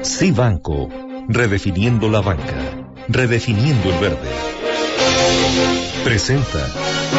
Sí Banco, redefiniendo la banca, redefiniendo el verde. Presenta.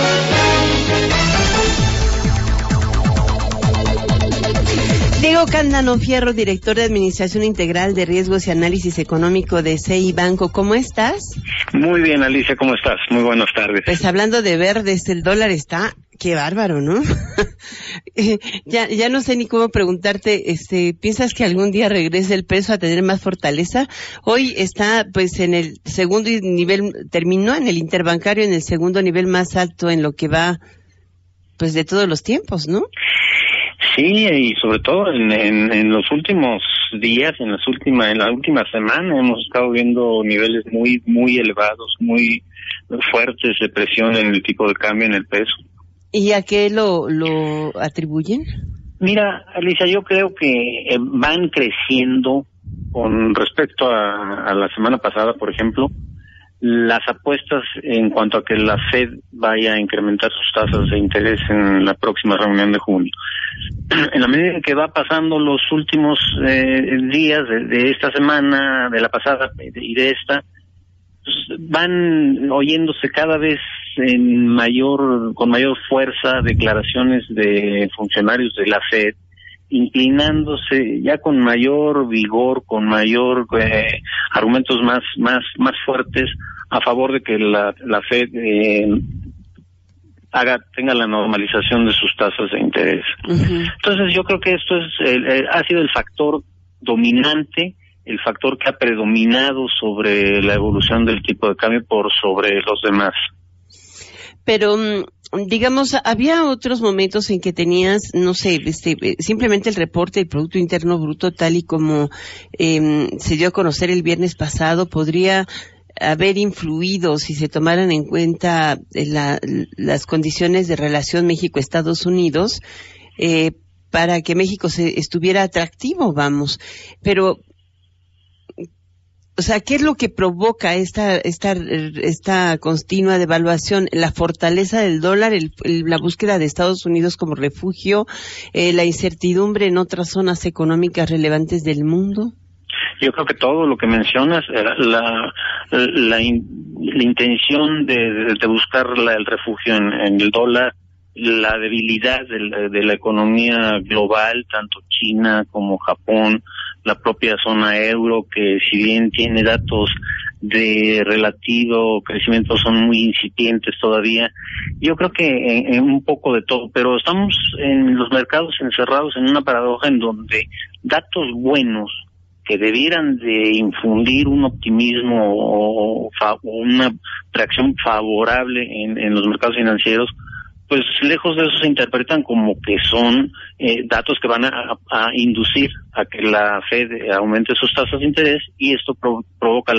Diego Cándano Fierro, director de Administración Integral de Riesgos y Análisis Económico de CI Banco. ¿Cómo estás? Muy bien, Alicia, ¿cómo estás? Muy buenas tardes. Pues hablando de verdes, el dólar está, qué bárbaro, ¿no? Ya no sé ni cómo preguntarte, ¿piensas que algún día regrese el peso a tener más fortaleza? Hoy está, pues, en el segundo nivel, terminó en el interbancario en el segundo nivel más alto en lo que va, pues, de todos los tiempos, ¿no? Sí, y sobre todo en los últimos días, en la última semana hemos estado viendo niveles muy elevados, muy fuertes de presión en el tipo de cambio, en el peso. ¿Y a qué lo atribuyen? Mira, Alicia, yo creo que van creciendo con respecto a la semana pasada, por ejemplo, las apuestas en cuanto a que la Fed vaya a incrementar sus tasas de interés en la próxima reunión de junio. En la medida en que va pasando los últimos días de esta semana, de la pasada y de esta, pues van oyéndose cada vez con mayor fuerza declaraciones de funcionarios de la Fed, inclinándose ya con mayor vigor, con mayor argumentos más fuertes a favor de que la Fed tenga la normalización de sus tasas de interés. Uh-huh. Entonces yo creo que esto ha sido el factor dominante, el factor que ha predominado sobre la evolución del tipo de cambio por sobre los demás. Pero, digamos, había otros momentos en que tenías, no sé, simplemente el reporte del Producto Interno Bruto tal y como se dio a conocer el viernes pasado, podría haber influido si se tomaran en cuenta las condiciones de relación México-Estados Unidos para que México estuviera atractivo, vamos. Pero, o sea, ¿qué es lo que provoca esta continua devaluación? La fortaleza del dólar, la búsqueda de Estados Unidos como refugio, la incertidumbre en otras zonas económicas relevantes del mundo. Yo creo que todo lo que mencionas, la intención de buscar el refugio en el dólar, la debilidad de la economía global, tanto China como Japón, la propia zona euro, que si bien tiene datos de relativo crecimiento son muy incipientes todavía. Yo creo que en un poco de todo, pero estamos en los mercados encerrados en una paradoja en donde datos buenos que debieran de infundir un optimismo o una reacción favorable en los mercados financieros, pues lejos de eso se interpretan como que son datos que van a inducir a que la Fed aumente sus tasas de interés, y esto provoca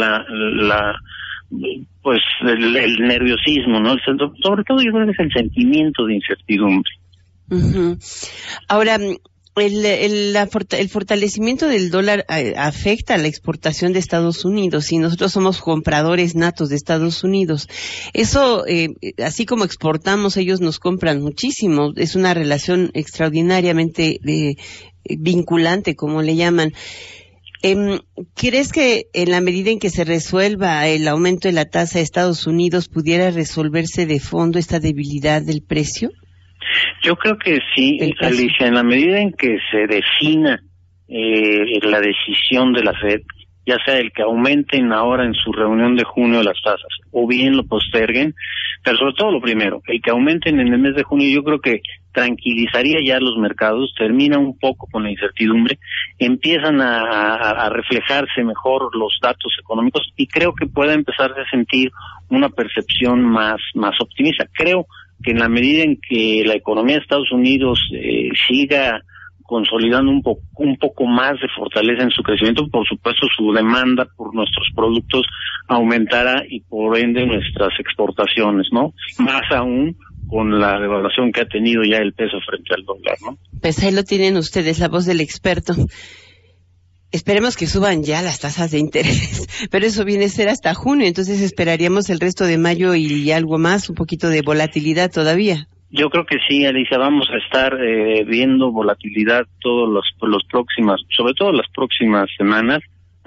el nerviosismo, ¿no? Sobre todo yo creo que es el sentimiento de incertidumbre. Uh-huh. Ahora, el fortalecimiento del dólar afecta a la exportación de Estados Unidos, y nosotros somos compradores natos de Estados Unidos. Eso, así como exportamos, ellos nos compran muchísimo. Es una relación extraordinariamente vinculante, como le llaman. ¿Crees que en la medida en que se resuelva el aumento de la tasa de Estados Unidos pudiera resolverse de fondo esta debilidad del precio? Yo creo que sí, Alicia, en la medida en que se defina la decisión de la Fed, ya sea el que aumenten ahora en su reunión de junio las tasas o bien lo posterguen, pero sobre todo lo primero, el que aumenten en el mes de junio, yo creo que tranquilizaría ya los mercados, termina un poco con la incertidumbre, empiezan a reflejarse mejor los datos económicos y creo que pueda empezar a sentir una percepción más optimista. Creo que en la medida en que la economía de Estados Unidos siga consolidando un poco más de fortaleza en su crecimiento, por supuesto su demanda por nuestros productos aumentará y por ende nuestras exportaciones, ¿no? Más aún con la devaluación que ha tenido ya el peso frente al dólar, ¿no? Pues ahí lo tienen ustedes, la voz del experto. Esperemos que suban ya las tasas de interés, pero eso viene a ser hasta junio, entonces esperaríamos el resto de mayo y algo más, un poquito de volatilidad todavía. Yo creo que sí, Alicia, vamos a estar viendo volatilidad todos los próximas, sobre todo las próximas semanas.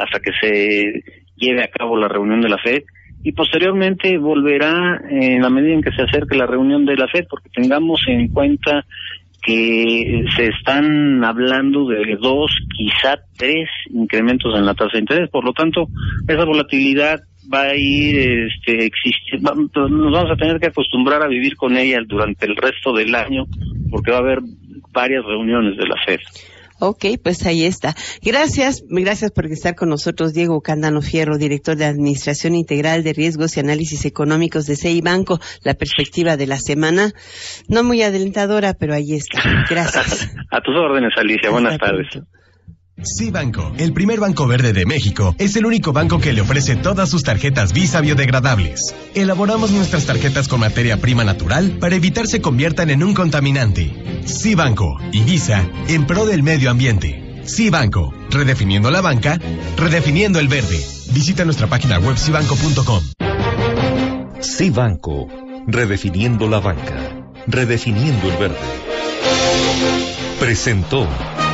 hasta que se lleve a cabo la reunión de la FED, y posteriormente volverá en la medida en que se acerque la reunión de la FED, porque tengamos en cuenta que se están hablando de 2, quizá 3 incrementos en la tasa de interés. Por lo tanto, esa volatilidad va a ir nos vamos a tener que acostumbrar a vivir con ella durante el resto del año, porque va a haber varias reuniones de la FED. Ok, pues ahí está. Gracias por estar con nosotros, Diego Cándano Fierro, director de Administración Integral de Riesgos y Análisis Económicos de CI Banco. La perspectiva de la semana, no muy adelantadora, pero ahí está. Gracias. A tus órdenes, Alicia. Buenas tardes. CI Banco, el primer banco verde de México, es el único banco que le ofrece todas sus tarjetas Visa biodegradables. Elaboramos nuestras tarjetas con materia prima natural para evitar se conviertan en un contaminante. CI Banco y Visa en pro del medio ambiente. CI Banco, redefiniendo la banca, redefiniendo el verde. Visita nuestra página web cibanco.com. CI Banco, redefiniendo la banca, redefiniendo el verde. Presentó